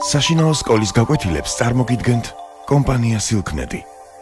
საშინაო სკოლის გაკვეთილებს წარმოგიდგენთ კომპანია სილქნედი.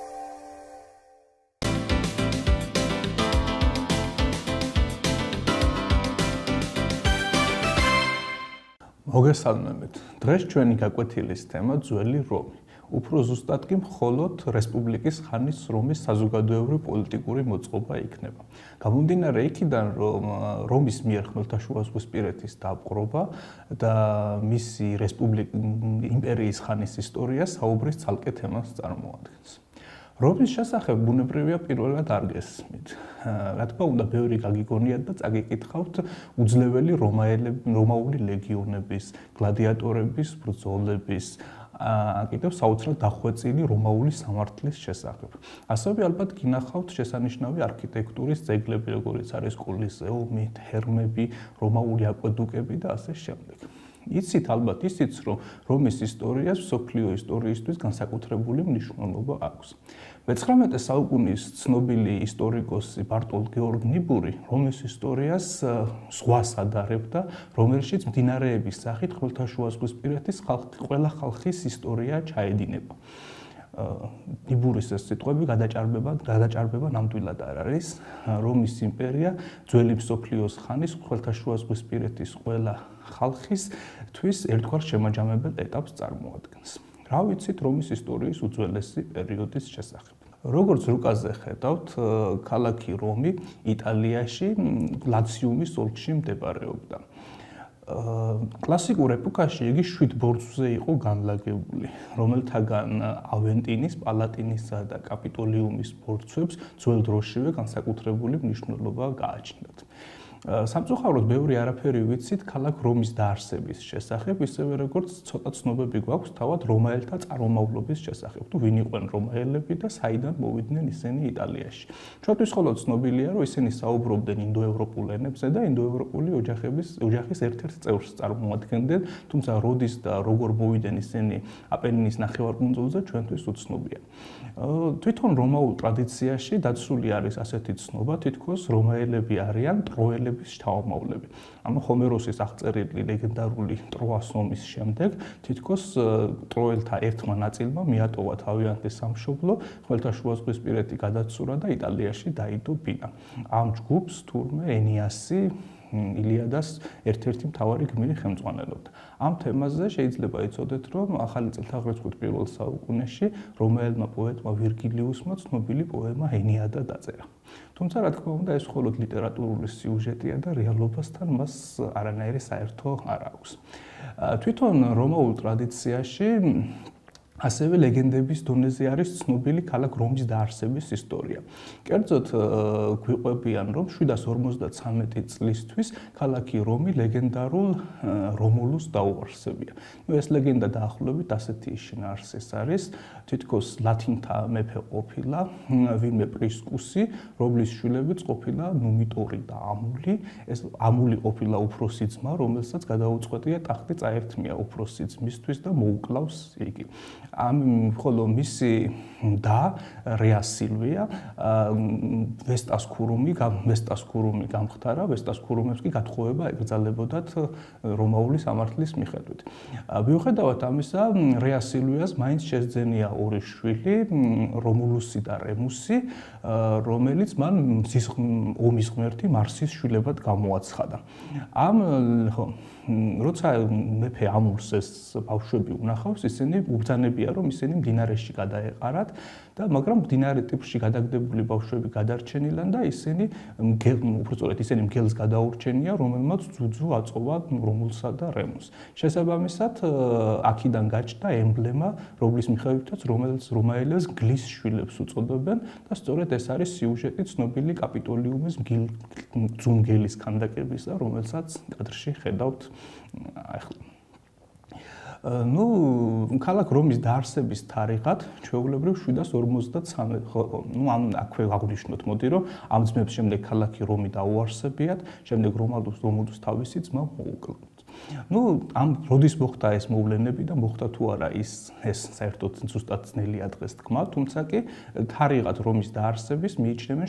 მოგესალმებით. დღეს ჩვენი გაკვეთილის თემა ძველი რომი. უფრო ზუსტად კი მხოლოდ რესპუბლიკის ხანის რომის საზოგადოებრივი პოლიტიკური მოწყობა იქნება. გამომდინარე იქიდან, რომ რომის მიერ ხმელთაშუაზღვისპირეთის დაპყრობა და მისი იმპერიის ხანის ისტორია საუბრის ცალკე თემას წარმოადგენს. რომის შესახებ ბუნებრივია პირველად არ გესმით. რა თქმა უნდა, ბევრი გაგიგონიათ და წაგიკითხავთ უძლეველი რომაული ლეგიონების, გლადიატორების, ბრძოლების, კიდევ საოცრად დახვეწილი რომაული სამართლის შესახებ. ასევე ალბათ გინახავთ შესანიშნავი არქიტექტურის ძეგლები, როგორიც არის კოლიზეუმი, თერმები, რომაული აკვედუკები და ასე შემდეგ. იცით ალბათ ისიც, რომ რომის ისტორიას მსოფლიო ისტორიისთვის განსაკუთრებული მნიშვნელობა აქვს. მე-19 საუკუნის ცნობილი ისტორიკოსი ბარტოლდ გეორგ ნიბური რომის ისტორიას ზღვას ადარებდა, რომელშიც მდინარეების სახით ხმელთაშუაზღვისპირეთის ყველა ხალხის ისტორია ჩაედინება. ნიბურის ეს სიტყვები გადაჭარბება ნამდვილად არ არის. რომის იმპერია ძველი მსოფლიოს ხანის ხმელთაშუაზღვისპირეთის ყველა ხალხისთვის ერთგვარ შემაჯამებელ ეტაპს წარმოადგენს. რა ვიცით რომის ისტორიის უძველესი პერიოდის შესახებ? როგორც რუკაზე ხედავთ, ქალაქი რომი იტალიაში ლაციუმის ოლქში მდებარეობდა. კლასიკურ ეპოქაში იგი 7 ბორცვზე იყო განლაგებული, რომელთაგან ავენტინის, პალატინისა და კაპიტოლიუმის ბორცვებს ძველ დროშივე განსაკუთრებული მნიშვნელობა გააჩნდათ. სამწუხაროდ ბევრი არაფერი ვიცით ქალაქ რომის დაარსების შესახებ, ისევე როგორც ცოტა ცნობები გვაქვს თავად რომაელთა წარმომავლობის შესახებ, თუ ვინ იყვნენ რომაელები და საიდან მოვიდნენ ისინი იტალიაში. ჩვენთვის მხოლოდ ცნობილია, რომ ისინი საუბრობდნენ ინდოევროპულ ენებზე და ინდოევროპული ოჯახის ერთ-ერთ წევრს წარმოადგენდნენ, თუმცა როდის და როგორ მოვიდნენ ისინი აპენინის ნახევარკუნძულზე ჩვენთვის უცნობია. თვითონ რომაულ ტრადიციაში დაცული არის ასეთი ცნობა, თითქოს რომაელები არიან ტროელების შთამომავლები. ანუ ჰომეროსის აღწერილი ლეგენდარული ტროას ომის შემდეგ თითქოს ტროელთა ერთმა ნაწილმა მიატოვა თავიანთი სამშობლო, ხმელთაშუაზღვისპირეთი გადაცურა და იტალიაში დაიდო ბინა. ამ ჯგუფს თურმე ენიასი ილიადას ერთ-ერთი მთავარი გმირი ხელმძღვანელობდა. ამ თემაზე შეიძლება იცოდეთ, რომ ახალი წელთაღრიცხვით პირველ საუკუნეში რომაელმა პოეტმა ვირგილიუსმა ცნობილი პოემა ენიადა დაწერა. თუმცა რა თქმა უნდა, ეს მხოლოდ ლიტერატურული სიუჟეტია და რეალობასთან მას არანაირი საერთო არ აქვს. თვითონ რომაულ ტრადიციაში ასევე ლეგენდების დონეზე არის ცნობილი ქალაქ რომის დაარსების ისტორია. კერძოდ გვიყვებიან, რომ 753 წლისთვის ქალაქი რომი ლეგენდარულ რომულუს დაუარსებია. ეს ლეგენდა დაახლოებით ასეთი შინაარსის არის, თითქოს ლათინთა მეფე ყოფილა ვინმე პრისკუსი, რომლის შვილებიც ყოფილა ნუმიტორი და ამული. ეს ამული ყოფილა უფროსი ძმა, რომელსაც გადაუწყვეტია ტახტი წაერთმია უფროსი ძმისთვის და მოუკლავს იგი. ხოლო მისი და რეა სილვია ვესტას ქურუმი გამხდარა, ვესტას ქურუმებს კი გათხოვება ეკრძალებოდათ რომაული სამართლის მიხედვით. მიუხედავად ამისა, რეა სილვიას მაინც შესძენია ორი შვილი, რომულუსი და რემუსი, რომელიც მან ომის ღმერთი მარსის შვილებად გამოაცხადა. როცა მეფე ამურს ეს ბავშვები უნახავს, ისინი უბრძანებიან, რომ ისინი მდინარეში გადაეყარათ და მაგრამ მდინარე ტიპში გადაგდებული ბავშვები გადარჩენილან და ისინი მგელს გადაურჩენია, რომელმაც ძუძუ აწოვა რომულსა და რემუსს. შესაბამისად, აქედან გაჩნდა ემბლემა, რომლის მიხედვითაც რომაელებს გლის შვილებს უწოდებენ და სწორედ ეს არის სიუჟეტი ცნობილი კაპიტოლიუმის ძუნგელის ქანდაკებისა, რომელსაც კადრში ხედავთ ახლა. ქალაქ რომის დაარსების თარიღად ჩვეულებრივ 753 აქვე აღვნიშნოთ მოდი, რომ ამ ძმებს შემდეგ ქალაქი რომი დაუარსებიათ, შემდეგ რომულუს თავისი ძმა მოუკლავთ. ნუ ამ როდის მოხდა ეს მოვლენები და მოხდა თუ არა ეს საერთოდ ზუსტად ძნელია დღეს თქვა, თუმცა კი თარიღად რომის დაარსების მიიჩნევენ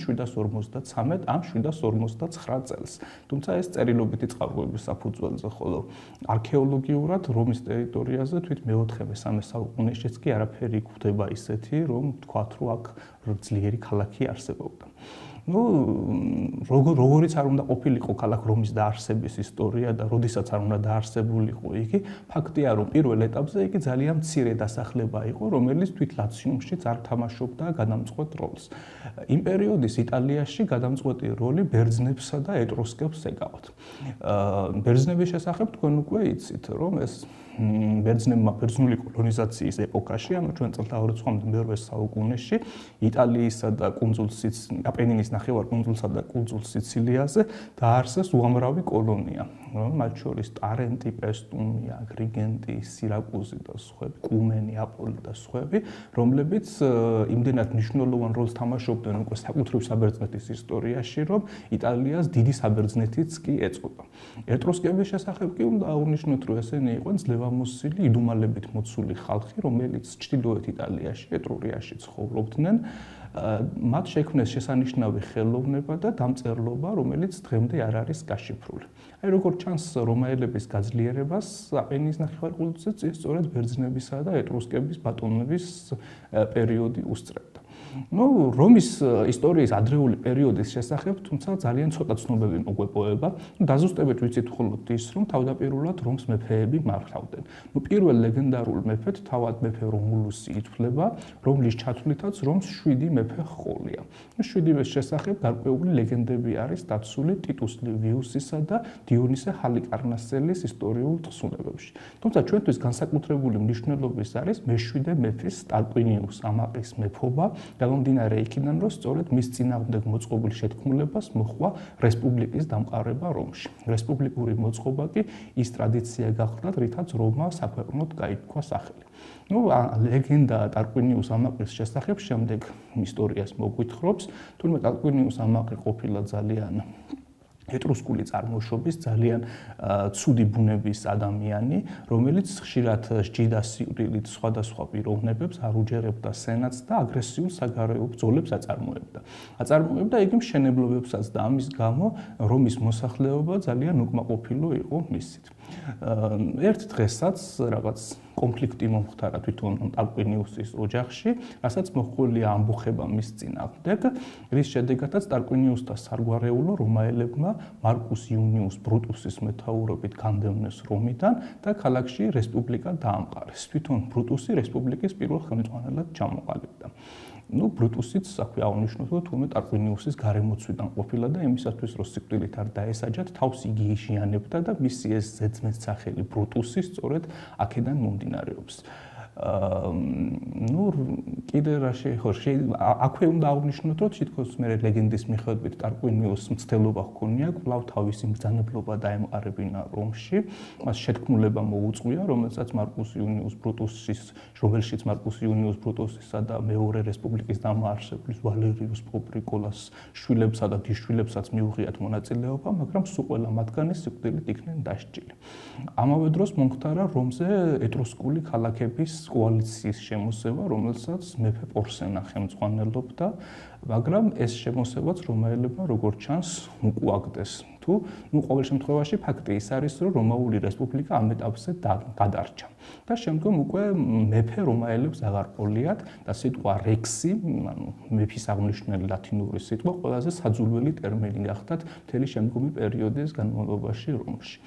753 ან 759 წელს. თუმცა ეს წერილობითი წყაროების საფუძველზე, ხოლო არქეოლოგიურად რომის ტერიტორიაზე თვით მე-4-მე-3 საუკუნეშიც კი არაფერი გვხვდება ისეთი, რომ თქვათ, რომ აქ ძლიერი ქალაქი არსებობდა. ნუ როგორიც არ უნდა ყოფილიყო ქალაქ რომის დაარსების ისტორია და როდესაც არ უნდა დაარსებულიყო იგი, ფაქტია, რომ პირველ ეტაპზე იგი ძალიან მცირე დასახლება იყო, რომელიც თვით ლაციუმშიც არ თამაშობდა გადამწყვეტ როლს. იმ პერიოდის იტალიაში გადამწყვეტი როლი ბერძნებსა და ეტრუსკებს ეკავათ. ბერძნების შესახებ თქვენ უკვე იცით, რომ ეს ბერძნებმა ბერძნული კოლონიზაციის ეპოქაში, ანუ ჩვენ წელთა 200-მდე საუკუნეში იტალიისა და კუნძულ აპენინის ნახევარკუნძულსა და კუნძულ სიცილიაზე დაარსეს უამრავი კოლონია, მათ შორის ტარენტი, პესტუმი, აგრიგენტი, სირაკუზი და სხვები, კუმენი, აპოლი და სხვები, რომლებიც იმდენად მნიშვნელოვან როლს თამაშობდნენ უკვე საკუთრივ საბერძნეთის ისტორიაში, რომ იტალიას დიდი საბერძნეთიც კი ეწოდა. ეტრუსკების შესახებ კი უნდა აღვნიშნოთ, რომ ესენი იყვნენ ძლევამოსილი, იდუმალებით მოცული ხალხი, რომელიც ჩრდილოეთ იტალიაში, ეტრურიაში ცხოვრობდნენ. მათ შექმნეს შესანიშნავი ხელოვნება და დამწერლობა, რომელიც დღემდე არ არის გაშიფრული. აი როგორც ჩანს, რომაელების გაძლიერებას აპენინის ნახევარკუნძულზე სწორედ ბერძნებისა და ეტრუსკების ბატონობის პერიოდი უსწრებდა. ნუ რომის ისტორიის ადრეული პერიოდის შესახებ, თუმცა ძალიან ცოტა ცნობები მოგვეპოვება. დაზუსტებით ვიცით მხოლოდ ის, რომ თავდაპირველად რომს მეფეები მართავდნენ. ნუ პირველ ლეგენდარულ მეფედ თავად მეფე რომულუსი ითვლება, რომლის ჩათვლითაც რომს 7 მეფე ჰყოლია. 7-ის შესახებ გარკვეული ლეგენდები არის დაცული ტიტუს ლივიუსისა და დიონისე ჰალიკარნასელის ისტორიულ თხზულებებში. თუმცა ჩვენთვის განსაკუთრებული მნიშვნელობის არის მე-7 მეფის ტარკვინიუს ამაყის მეფობა, გამომდინარე იქიდან, რომ სწორედ მის წინააღმდეგ მოწყობილ შეთქმულებას მოჰყვა რესპუბლიკის დამყარება რომში. რესპუბლიკური მოწყობა კი ის ტრადიცია გახდა, რითაც რომა საქვეყნოდ გაითქვა სახელი. ნუ ლეგენდა ტარკვინიუს ამაყის შესახებ შემდეგ ისტორიას მოგვითხრობს, თუმცა ტარკვინიუს ამაყი ყოფილა ძალიან ეტრუსკული წარმოშობის, ძალიან ცუდი ბუნების ადამიანი, რომელიც ხშირად სჯიდა სიკვდილით სხვადასხვა პიროვნებებს, არ უჯერებდა სენატს და აგრესიულ საგარეო ბრძოლებს აწარმოებდა. აწარმოებდა იგი მშენებლობებსაც და ამის გამო რომის მოსახლეობა ძალიან უკმაყოფილო იყო მისით. ერთ დღესაც რაღაც კონფლიქტი მომხდარა თვითონ ტარკვინიუსის ოჯახში, რასაც მოჰყოლია ამბოხება მის წინააღმდეგ, რის შედეგადაც ტარკვინიუსთა სარგვარეულო რომაელებმა მარკუს იუნიუს ბრუტუსის მეთაურობით განდევნეს რომიდან და ქალაქში რესპუბლიკა დაამყარეს. თვითონ ბრუტუსი რესპუბლიკის პირველ ხელმძღვანელად ჩამოყალიბდა. ნუ ბრუტუსიც აქვე აღნიშნოთ, რომ თუმე ტარკვინიუსის გარემოცვიდან ყოფილა და იმისათვის, რომ სიკვდილით არ დაესაჯათ, თავს იგი იშიანებდა და მისი ეს ზეწმის სახელი ბრუტუსი სწორედ აქედან მომდინარეობს. ნუ კიდე რა აქვე უნდა აღნიშნოთ, რომ თითქოს მე ლეგენდის მიხედვით ტარკვინიუსს მცდელობა ჰქონია, კვლავ თავისი მბრძანებლობა დაემყარებინა რომში, მას შეთქმულება მოუწყვია, რომელსაც მარკუს იუნიუს ბრუტუსისა და მეორე რესპუბლიკის დამაარსებლის ვალერიუს პუბრიკოლას შვილებსა და დიშვილებსაც მიუღიათ მონაწილეობა, მაგრამ სულ ყველა მათგანი სიკვდილით იქნენ დასჯილი. ამავე დროს მომხდარა რომზე ეტრუსკული ქალაქების კოალიციის შემოსევა, რომელსაც მეფე პორსენა ხელმძღვანელობდა, მაგრამ ეს შემოსევაც რომაელებმა როგორც ჩანს უკუაგდეს. ყოველ შემთხვევაში ფაქტი ის არის, რომ რომაული რესპუბლიკა ამ ეტაპზე გადარჩა. და შემდგომ უკვე მეფე რომაელებს აღარ ყოლიათ და სიტყვა რექსი, ანუ მეფის აღნიშნული ლათინური სიტყვა, ყველაზე საძულველი ტერმინი გახდათ მთელი შემდგომი პერიოდის განმავლობაში რომში.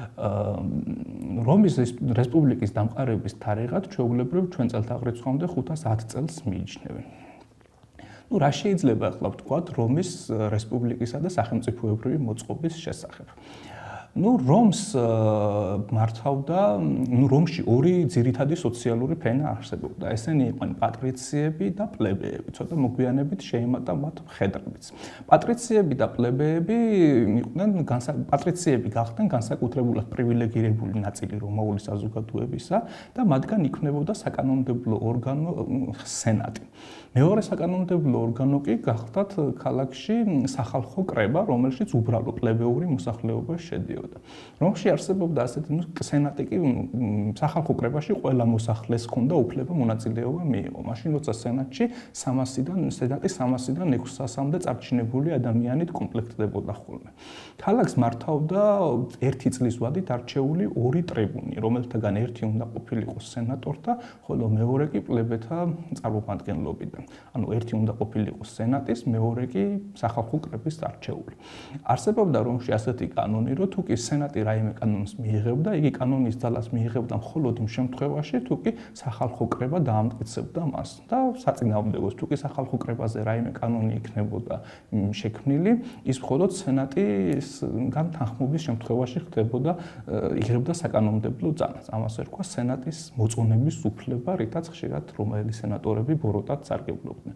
რომის რესპუბლიკის დამყარების თარიღად ჩვეულებრივ ჩვენ წელთაღრიცხვამდე 510 წელს მიიჩნევენ. ნუ რა შეიძლება ახლა ვთქვათ რომის რესპუბლიკისა და სახელმწიფოებრივი მოწყობის შესახებ. ნუ რომს მართავდა, რომში ორი ძირითადი სოციალური ფენა არსებობდა. ესენი იყვნენ პატრიციები და პლებეები. ცოტა მოგვიანებით შეიმატა მათ მხედრებიც. პატრიციები და პლებეები იყვნენ პატრიციები გახდნენ განსაკუთრებულად პრივილეგირებული ნაწილი რომაული საზოგადოებისა და მათგან იქმნებოდა საკანონმდებლო ორგანო სენატი. მეორე საკანონმდებლო ორგანო კი გახდათ ქალაქში სახალხო კრება, რომელშიც უბრალო პლებეური მოსახლეობა შედიოდა. ითვლებოდა. რომში არსებობდა ასეთი სენატი კი სახალხო კრებაში ყველა მოსახლეს ჰქონდა უფლება მონაწილეობა მიიღო. მაშინ როცა სენატი 300-დან 600-მდე წარჩინებული ადამიანით კომპლექტდებოდა ხოლმე. ქალაქს მართავდა 1 წლის ვადით არჩეული 2 ტრიბუნი, რომელთაგან ერთი უნდა ყოფილიყო სენატორთა, ხოლო მეორე კი პლებეთა წარმომადგენლობიდან. ანუ ერთი უნდა ყოფილიყო სენატის, მეორე კი სახალხო კრების არჩეული. არსებობდა რომში ასეთი კანონი, რომ თუ კი სენატი რაიმე კანონს მიიღებდა, იგი კანონის ძალას მიიღებდა მხოლოდ იმ შემთხვევაში, თუ კი სახალხო კრება დაამტკიცებდა მას და საწინააღმდეგოს თუ კი სახალხო კრებაზე რაიმე კანონი იქნებოდა შექმნილი, ის მხოლოდ სენატისგან თანხმობის შემთხვევაში ხდებოდა, იღებდა საკანონმდებლო ძალას. ამას ერქვა სენატის მოწონების უფლება, რითაც ხშირად რომაელი სენატორები ბოროტად სარგებლობდნენ.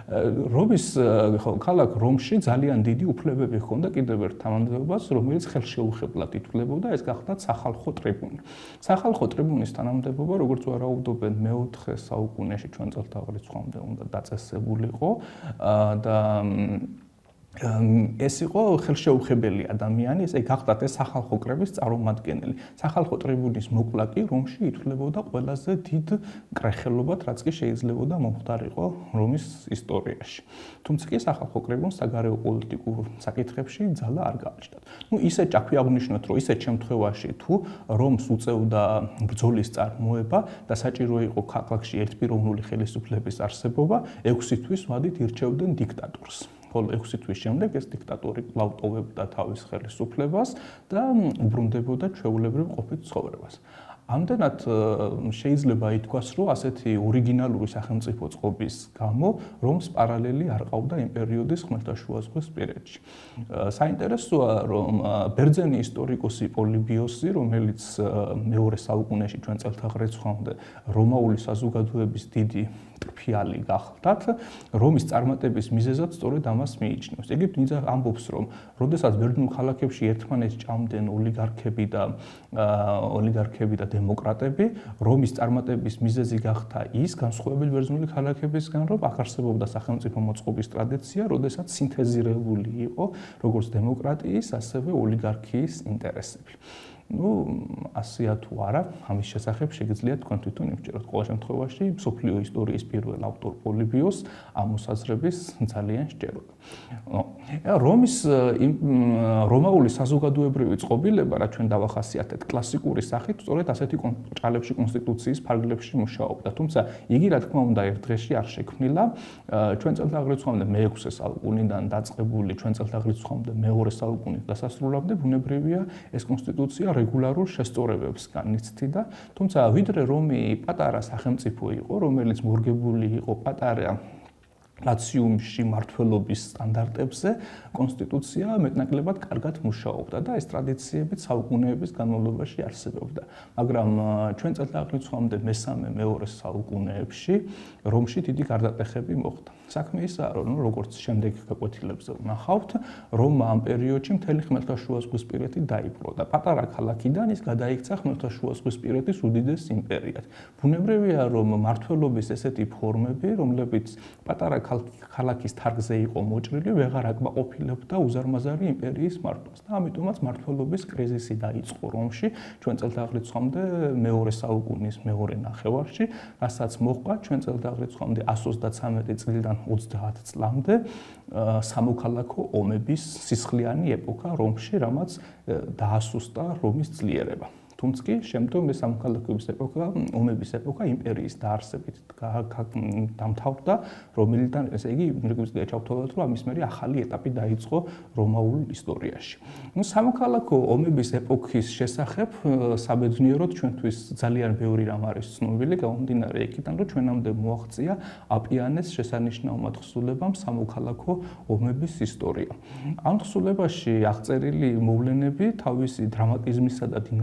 ქალაქ რომში ძალიან დიდი უფლებები ჰქონდა კიდევ ერთ თანამდებობას, რომელიც ხელშეუხებლად ითვლებოდა, ეს გახლდათ სახალხო ტრიბუნი. სახალხო ტრიბუნის თანამდებობა, როგორც ვარაუდობენ, მე-4 საუკუნეში ჩვენ წელთაღრიცხვამდე უნდა დაწესებულიყო და ეს იყო ხელშეუხებელი ადამიანი, ესე გახლდათ ეს სახალხო კრების წარმომადგენელი. სახალხო ტრიბუნის მოკვლა კი რომში ითვლებოდა ყველაზე დიდ კრეხელობად, რაც კი შეიძლებოდა მომხდარიყო რომის ისტორიაში. თუმცა კი სახალხო კრებულს საგარეო პოლიტიკურ საკითხებში ძალა არ გააჩნდათ. ისე ჭაქვიაღვნიშნოთ, რომ ისეთ შემთხვევაში თუ რომს უწევდა ბრძოლის წარმოება და საჭირო იყო ქალაქში ერთპიროვნული ხელისუფლების არსებობა, 6 თვის ვადით ირჩევდნენ დიქტატორს. ხოლო 6 თვის შემდეგ ეს დიქტატორი კვლავ ტოვებდა თავის ხელისუფლებას და უბრუნდებოდა ჩვეულებრივ ყოფით ცხოვრებას. ამდენად შეიძლება ითქვას, რომ ასეთი ორიგინალური სახელმწიფო წყობის გამო რომს პარალელი არ ყავდა იმ პერიოდის ხმელთაშუაზღვისპირეთში. საინტერესოა, რომ ბერძენი ისტორიკოსი პოლიბიოსი, რომელიც მეორე საუკუნეში ჩვენ წელთაღრიცხვამდე რომაული საზოგადოების დიდი ტკბილი გახლდათ, რომის წარმატების მიზეზად სწორედ ამას მიიჩნევს. იგი ამბობს, რომ როდესაც ბერძნულ ქალაქებში ერთმანეთს ჭამდნენ ოლიგარქები და დემოკრატები, რომის წარმატების მიზეზი გახდა ის, განსხვავებით ბერძნული ქალაქებისგან, რომ აქ არსებობდა სახელმწიფო მოწყობის ტრადიცია, როდესაც სინთეზირებული იყო როგორც დემოკრატიის, ასევე ოლიგარქიის ინტერესები. ასეა თუ არა, ამის შესახებ შეგიძლიათ თქვენ თვითონ იმსჯეროთ. ყოველ შემთხვევაში, მსოფლიო ისტორიის პირველ ავტორ პოლიბიოს ამ მოსაზრების ძალიან სჯეროდა. რომაული საზოგადოებრივი წყობილება, რაც ჩვენ დავახასიათეთ კლასიკური სახით, სწორედ ასეთი ჭალებში კონსტიტუციის ფარგლებში მუშაობდა. თუმცა იგი, რა თქმა უნდა, ერთ დღეში არ შექმნილა. ჩვენ წელთაღრიცხვამდე მე-6 საუკუნიდან დაწყებული, ჩვენ წელთაღრიცხვამდე მე-2 საუკუნის დასასრულამდე ბუნებრივია ეს კონსტიტუცია რეგულარულ შესწორებებს განიცდიდა, თუმცა ვიდრე რომი პატარა სახელმწიფო იყო, რომელიც მორგებული იყო პატარა ნაციუმში მართლობის სტანდარტებზე, კონსტიტუცია მეტნაკლებად კარგად მუშაობდა და ეს ტრადიციები საუკუნეების განმავლობაში არსებობდა. მაგრამ ჩვენ წელთაღრიცხვამდე მე-3-მე-2 საუკუნეებში რომში დიდი გარდატეხები მოხდა. საქმე ისაა, რომ როგორც შემდეგ გაკვეთილებზე ვნახავთ, რომმა ამ პერიოდში მთელი ხმელთაშუაზღვისპირეთი დაიპყრო და პატარა ქალაქიდან ის გადაიქცა ხმელთაშუაზღვისპირეთის უდიდეს იმპერიად. ბუნებრივია, რომ მართლობის ესეთი ფორმები, რომლებიც პატარა ქალაქის თარგზე იყო მოჭრილი, ვეღარ აკმაყოფილებდა უზარმაზარი იმპერიის მართვას და ამიტომაც მართლობის კრიზისი დაიწყო რომში ჩვენ წელთაღრიცხვამდე მე-2 საუკუნის მე-2 ნახევარში, რასაც მოჰყვა ჩვენ წელთაღრიცხვამდე 133 წლიდან 30 წლამდე სამოქალაქო ომების სისხლიანი ეპოქა რომში, რამაც დაასუსტა რომის ძლიერება. თუმცა კი შემდგომ ეს სამოქალაქოების ეპოქა, ომების ეპოქა იმპერიის დაარსებით დამთავრდა, რომელიდან ესე იგი რეგვიზიტია ჩავთვალოთ, რომ ამის მერე ახალი ეტაპი დაიწყო რომაულ ისტორიაში. სამოქალაქო ომების ეპოქის შესახებ საბედნიეროდ ჩვენთვის ძალიან ბევრი რამ არის ცნობილი, გამომდინარე იქიდან, რომ ჩვენამდე მოაღწია აპიანეს შესანიშნავ თხზულებამ სამოქალაქო ომების ისტორია. ამ თხზულებაში აღწერილი მოვლენები თავისი დრამატიზმისა და დინამიზმით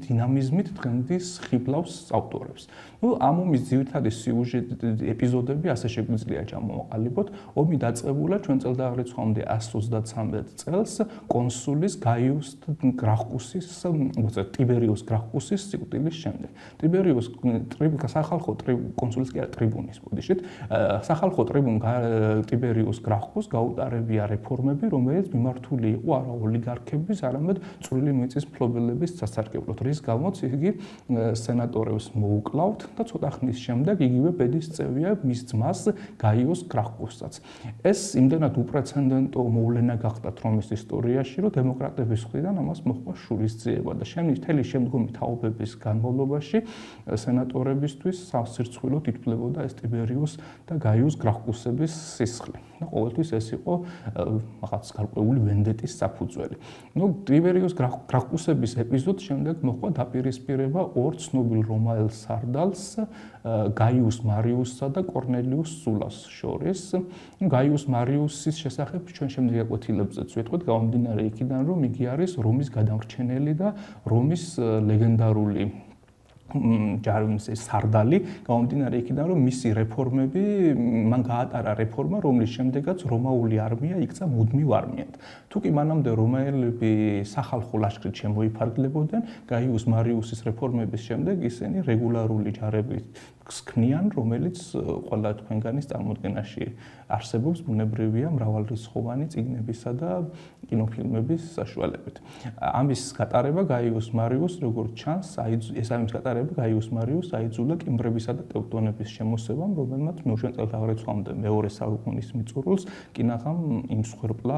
დინამიზმით დღემდე ხიბლავს ავტორებს. ამ ომის ძირითადი სიუჟეტი ეპიზოდები ასე შეგვიძლია ჩამოვაყალიბოთ. ომი დაწყებულა ჩვენ წელდაღრიცხვამდე 133 წელს კონსულის გაიუს გრახკუსის, ტიბერიუს გრახკუსის სიკვდილის შემდეგ. ტიბერიუს სახალხო კონსულის კი არა ტრიბუნის ბოდიშით, სახალხო ტრიბუნ ტიბერიუს გრახკუს გაუტარებია რეფორმები, რომელიც მიმართული იყო არა ოლიგარქების, არამედ წვრილი მიწის მფლობელების სასარგებლოდ, რის გამოც იგი სენატორებს მოუკლავთ და ცოტა ხნის შემდეგ იგივე ბედის წევია მის ძმას გაიუს გრახკუსსაც. ეს იმდენად უპრეცედენტო მოვლენა გახდათ რომის ისტორიაში, რომ დემოკრატების მხრიდან ამას მოჰყვა შურისძიება და მთელი შემდგომი თაობების განმავლობაში სენატორებისთვის სასირცხვილოდ ითვლებოდა ეს ტიბერიუს და გაიუს გრახკუსების სისხლი. და ყოველთვის ეს იყო რაღაც გარკვეული ვენდეტის საფუძველი. ტიბერიუს გრახკუსების ეპიზოდს შემდეგ მოჰყვა დაპირისპირება ორ ცნობილ რომაელ სარდალს, გაიუს მარიუსსა და კორნელიუს სულას შორის. გაიუს მარიუსის შესახებ ჩვენ შემდეგ აკვეთილებზეც ვეთქვით, გამომდინარე იქიდან, რომ იგი არის რომის გადამრჩენელი და რომის ლეგენდარული ჯარიმის სარდალი, გამომდინარე იქიდან, რომ მისი რეფორმები, მან გაატარა რეფორმა, რომლის შემდეგაც რომაული არმია იქცა მუდმივ არმიად. თუკი მანამდე რომაელები სახალხო ლაშქრით შემოიფარგლებოდნენ, გაიუს მარიუსის რეფორმების შემდეგ ისინი რეგულარული ჯარებით ქმნიან, რომელიც ყველა თქვენგანის წარმოდგენაში არსებობს, ბუნებრივია მრავალრიცხოვანი წიგნებისა და კინოფილმების საშუალებით. ამის გატარება გაიუს მარიუს, როგორც ჩანს, ამის გატარება გაიუს მარიუს აიძულა კიმბრებისა და ტევტონების შემოსევამ, რომელმაც მეუშვენ წელთაღრიცხვამდე მეორე საუკუნის მიწურულს კინაღამ იმსხვერპლა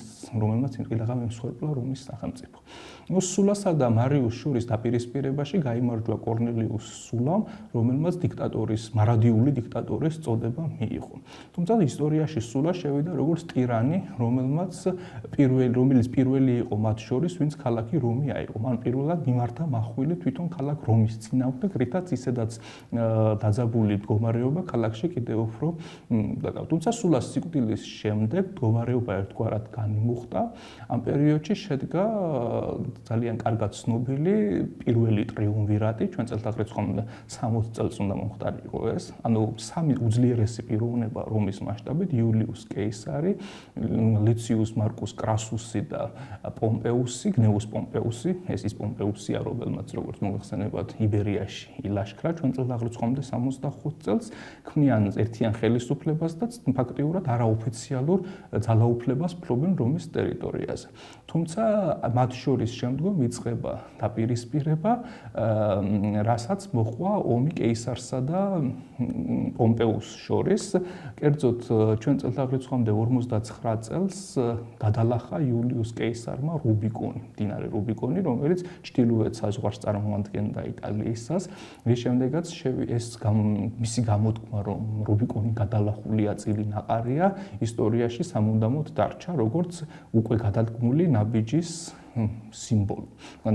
რომის სახელმწიფო. სულასა და მარიუს შორის დაპირისპირებაში გაიმარჯვა კორნელიუს სულამ, რომელმაც მარადიული დიქტატორის წოდება მიიღო. თუმცა ისტორიაში სულა შევიდა როგორც ტირანი, რომელიც პირველი იყო მათ შორის, ვინც ქალაქი რომი აიღო. მან პირველად მიმართა მახვილი თვითონ ქალაქ რომის წინააღმდეგ, რითაც ისედაც დაძაბული მდგომარეობა ქალაქში კიდევ უფრო დაკავდა. თუმცა სულას სიკვდილის შემდეგ მდგომარეობა ერთგვარად განიმუხტა. ამ პერიოდში შედგა ძალიან კარგად ცნობილი პირველი ტრიუმვირატი, ჩვენ წელთაღრიცხვამდე 60 წელს უნდა მომხდარიყო ეს. ანუ სამი უძლიერესი პიროვნება რომის მასშტაბით, იულიუს კეისარი, ლიციუს მარკუს კრასუსი და პომპეუსი, გნეუს პომპეუსი, ეს ის პომპეუსია, რომელმაც როგორც მოგეხსენებათ იბერიაში ილაშქრა ჩვენ წელთაღრიცხვამდე 65 წელს, ქმნიან ერთიან ხელისუფლებას და ფაქტიურად არაოფიციალურ ძალაუფლებას ფლობენ რომის ტერიტორიაზე. თუმცა მათ შორის შემდგომ იწყება დაპირისპირება, რასაც მოჰყვა ომი კეისარსა და პომპეუს შორის. კერძოდ ჩვენ წელთაღრიცხვამდე 59 წელს გადალახა იულიუს კეისარმა რუბიკონი, მდინარე რუბიკონი, რომელიც ჩრდილოეთ საზღვარს წარმოადგენდა იტალიისას. რის შემდეგაც მისი გამოთქმა, რომ რუბიკონი გადალახულია წილი ნაყარია, ისტორიაში სამუდამოდ დარჩა, როგორც უკვე გადადგმული ნაბიჯის სიმბოლო.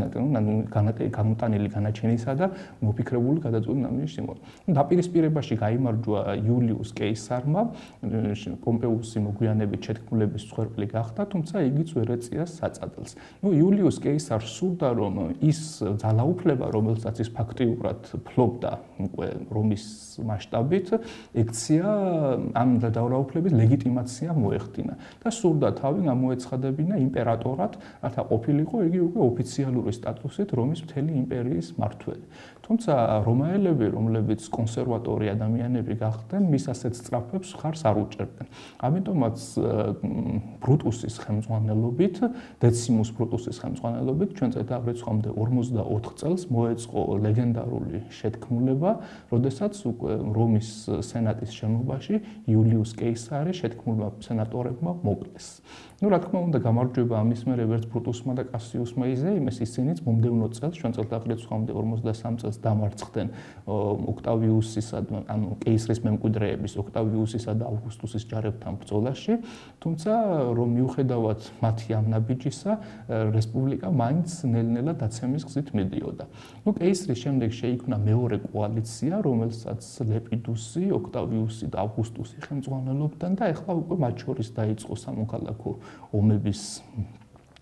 განუტანილი განაჩენისა და მოფიქრებული გადაწყვეტილი ნაბიჯის სიმბოლო. დაპირისპირებაში გაიმარჯვა იულიუს კეისარმა, პომპეუსი მოგვიანებით შეთქმულების მსხვერპლი გახდა, თუმცა იგიც ვერ ეწია საწადელს. იულიუს კეისარს სურდა, რომ ის ძალაუფლება, რომელსაც ის ფაქტიურად ფლობდა უკვე რომის მასშტაბით, ექცია ამ ძალაუფლების ლეგიტიმაცია მოეხდინა და სურდა თავი გამოეცხადებინა იმპერატორად, რათა ყოფილიყო იგი უკვე ოფიციალური სტატუსით რომის მთელი იმპერიის მმართველი. თუმცა რომაელები, რომლებიც კონსერვატორი ადამიანები გახდნენ, მის ასეთ სწრაფებს ხარს არ უჭერდნენ. ამიტომაც ბრუტუსის ხელმძღვანელობით, დეციმუს ბრუტუსის ხელმძღვანელობით ჩვენ წელთაღრიცხვამდე 44 წელს მოეწყო ლეგენდარული შეთქმულება, როდესაც უკვე რომის სენატის შემობაში იულიუს კეისარი შეთქმულმა სენატორებმა მოკლეს. რა თქმა უნდა, გამარჯვება ამის მერე ვერც ბრუტუსმა და კასიუსმა იზეიმეს, ისინიც მომდევნო წელს ჩვენ წელთაღრიცხვამდე 53 წელს დამარცხდნენ ოქტავიუსისა, ანუ კეისრის მემკვიდრეების ოქტავიუსისა და ავგუსტუსის ჯარებთან ბრძოლაში, თუმცა რომ მიუხედავად მათი ამ ნაბიჯისა, რესპუბლიკა მაინც ნელ-ნელა დაცემის გზით მიდიოდა. კეისრის შემდეგ შეიქმნა მეორე კოალიცია, რომელსაც ლეპიდუსი, ოქტავიუსი და ავგუსტუსი ხელმძღვანელობდნენ და ეხლა უკვე მათ შორის დაიწყო სამოქალაქო ომების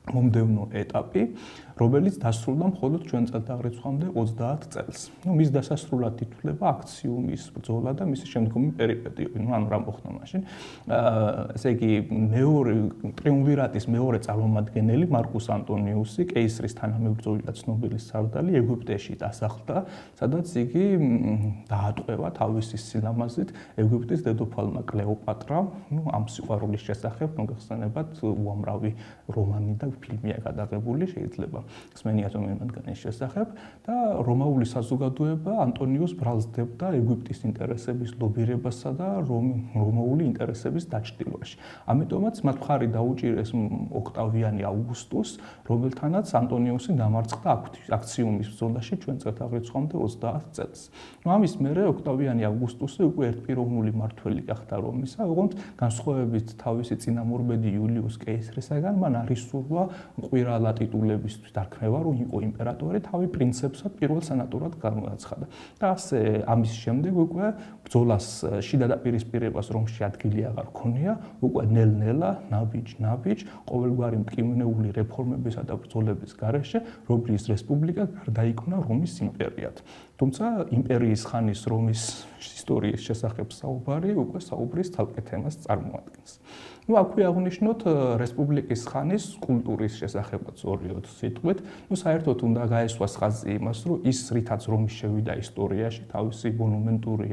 მომდევნო ეტაპი, რომელიც დასრულდა მხოლოდ ჩვენ წელთაღრიცხვამდე 30 წელს. მის დასასრულად ითვლება აქციუმის ბრძოლა და მისი შემდგომი პერიპეტიები. ანუ რა მოხდა მაშინ? ესე იგი, მეორე ტრიუმვირატის მეორე წარმომადგენელი მარკუს ანტონიუსი, კეისრის თანამებრძოლი და ცნობილი სარდალი ეგვიპტეში დასახლდა, სადაც იგი დაატყვევა თავისი სილამაზით ეგვიპტის დედოფალმა კლეოპატრამ. ამ სიყვარულის შესახებ მოგეხსენებათ უამრავი რომანი და ფილმია გადაღებული, შეიძლება ხსმენიათ რომ მათგანის შესახებ და რომაული საზოგადოება ანტონიუს ბრალსდებდა ეგვიპტის ინტერესების ლობირებასა და რომაული ინტერესების დაჭრილვაში. ამიტომაც მათ მხარი დაუჭირეს ოქტავიანი აუგუსტუსს, რომელთანაც ანტონიუსი დამარცხდა აქციუმის ბრძოლაში ჩვენ წელთაღრიცხვამდე 30 წელს. ამის მერე ოქტავიანი აუგუსტუსი უკვე ერთპიროვნული მმართველი გახდა რომისა, ოღონდ განსხვავებით თავისი წინამორბედი იულიუს კეისრისაგან, მან არ ისურვა მკვირალა ტიტულებისთვის დარქმევა, რომ იყო იმპერატორი, თავი პრინცეპსად პირველ სენატორად გამოაცხადა. და ასე ამის შემდეგ უკვე ბრძოლას შიდა დაპირისპირებას რომში ადგილი აღარ ჰქონია, უკვე ნელ-ნელა, ნაბიჯ, ყოველგვარი მტკივნეული რეფორმებისა და ბრძოლების გარეშე რომის რესპუბლიკა გარდაიქმნა რომის იმპერიად. თუმცა იმპერიის ხანის რომის ისტორიის შესახებ საუბარი უკვე საუბრის ცალკე თემას წარმოადგენს. აქვე აღნიშნოთ რესპუბლიკის ხანის კულტურის შესახებაც ორიოდ სიტყვით. საერთოდ უნდა გაესვას ხაზი იმას, რომ ის რითაც რომი შევიდა ისტორიაში, თავისი მონუმენტური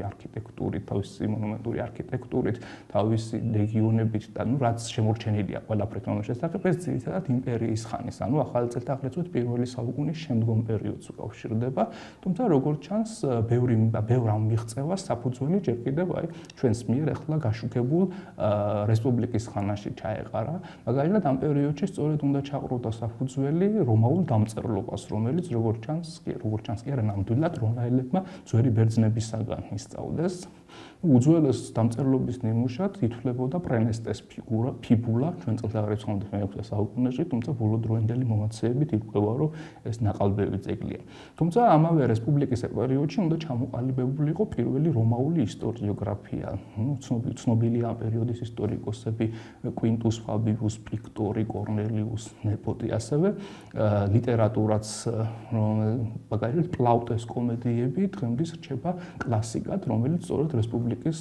არქიტექტურით, თავისი რეგიონებით და რაც შემორჩენილია ყველაფრით რომის შესახებ, ეს ძირითადად იმპერიის ხანის, ანუ ახალი წელთაღრიცხვით პირველი საუკუნის შემდგომ პერიოდს უკავშირდება. თუმცა როგორც ჩანს, ბევრ ამ მიღწევას საფუძველი ჯერ კიდევ ჩვენს მიერ ახლა გაშუქებულ რესპუბლიკის ხანაში ჩაეყარა. მაგალითად, ამ პერიოდში სწორედ უნდა ჩაყროდა საფუძველი რომაულ დამწერლობას, რომელიც როგორც ჩანს კი არა ნამდვილად რომაელებმა ძველი ბერძნებისაგან ისწავლეს. უძველეს დამწერლობის ნიმუშად ითვლებოდა პრენესტეს ფიბულა ჩვენ წელთაღრიცხვამდე მე-6 საუკუნეში, თუმცა ბოლო დროინდელი მომაცემებით ირკვევა, რომ ეს ნაყალბები ძეგლია. თუმცა ამავე რესპუბლიკის პერიოდში უნდა ჩამოყალიბებულიყო პირველი რომაული ისტორიოგრაფია. ცნობილია ამ პერიოდის ისტორიკოსები კვინტუს ფაბიუს პიქტორი, კორნელიუს ნეპოტი, ასევე ლიტერატურაც, მაგალითად პლაუტეს კომედიები დღემდე რჩება კლასიკად, რომელიც სწორედ რესპუბლიკის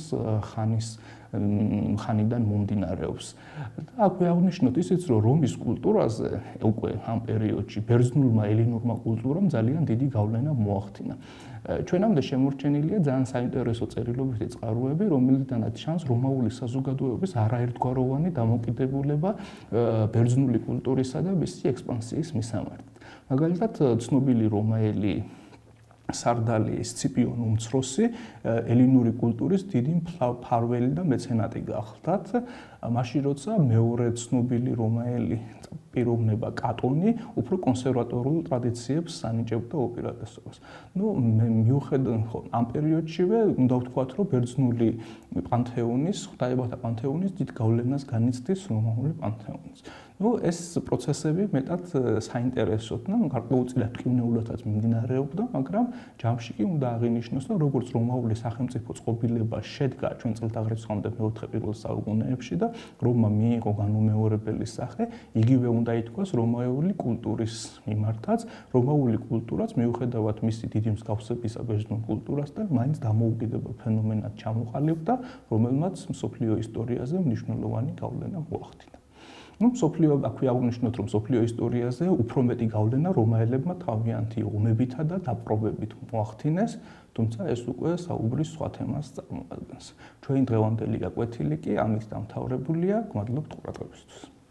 ხანიდან მომდინარეობს. აქვე აღნიშნოთ ისიც, რომ რომის კულტურაზე უკვე ამ პერიოდში ბერძნულმა ელინურმა კულტურამ ძალიან დიდი გავლენა მოახდინა. ჩვენამდე შემორჩენილია ძალიან საინტერესო წერილობითი წყაროები, რომელთანაც ჩანს რომაული საზოგადოების არაერთგვაროვანი დამოკიდებულება ბერძნული კულტურისა და მისი ექსპანსიის მისამართად. მაგალითად, ცნობილი რომაელი სარდალი სციპიონ უმცროსი ელინური კულტურის დიდი მფარველი და მეცენატი გახლდათ, მაშინ როცა მეორე ცნობილი რომაელი პიროვნება კატონი უფრო კონსერვატორულ ტრადიციებს ანიჭებდა უპირატესობას. მიუხედავად ამ პერიოდშივე უნდა ვთქვათ, რომ ბერძნული პანთეონის, ღვთაებათა პანთეონის დიდ გავლენას განიცდის რომაული პანთეონის. ეს პროცესები მეტად საინტერესოდ და გარკვეულწილად ტკივნეულადაც მიმდინარეობდა, მაგრამ ჯამში კი უნდა აღინიშნოს, რომ როგორც რომაული სახელმწიფო წყობილება შედგა ჩვენ წელთაღრიცხვამდე მე-4 პირველ საუკუნეებში და რომმა მიიღო განუმეორებელი სახე, იგივე უნდა ითქვას რომაული კულტურის მიმართაც. რომაული კულტურაც მიუხედავად მისი დიდი მსგავსებისა ბერძნულ კულტურასთან, მაინც დამოუკიდებელ ფენომენად ჩამოყალიბდა, რომელმაც მსოფლიო ისტორიაზე მნიშვნელოვანი გავლენა მოახდინა. აქვე აღნიშნოთ, რომ მსოფლიო ისტორიაზე უფრო მეტი გავლენა რომაელებმა თავიანთი ომებითა და დაპყრობებით მოახდინეს, თუმცა ეს უკვე საუბრის სხვა თემას წარმოადგენს. ჩვენი დღევანდელი გაკვეთილი კი ამით დამთავრებულია. გმადლობთ ყურადღებისთვის.